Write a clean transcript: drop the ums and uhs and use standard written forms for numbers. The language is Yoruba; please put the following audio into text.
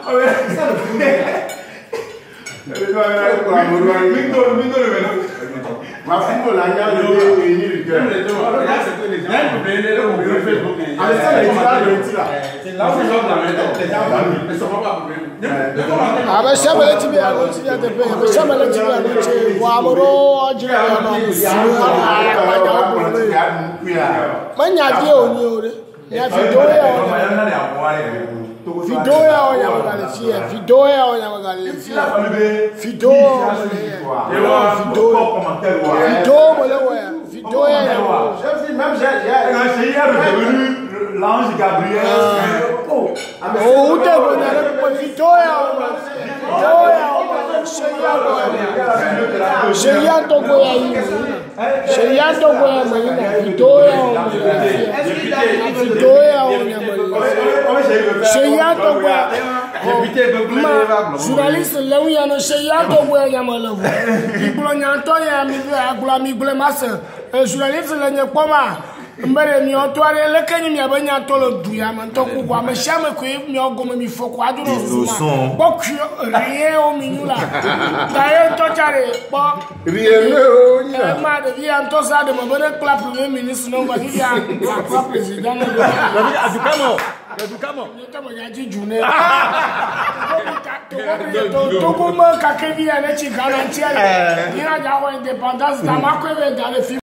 L'ange Gabriel. Journaliste Léouyano Cheyato Boyamalo. Journaliste Lenyakoma. Mbere mi otware lekeni mi abanya tolo duya man to ku kwa me shame ko mi ogomo mi foko aduro suma bokyo rie o minula daye to chare bo rie o nya ma de vi an to sa de mo bere clap premier ministre no ba vi an clap president no adukamo ya ji june to ko ma ka ke vi an chi garantie ira ja ho independence ta ma ko ve